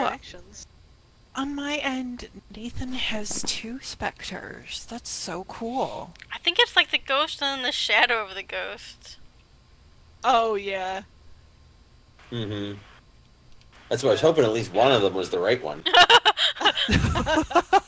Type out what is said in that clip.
interactions. On my end, Nathan has 2 specters. That's so cool. I think it's like the ghost and then the shadow of the ghost. Oh, yeah. Mm-hmm. That's what I was hoping at least one of them was the right one.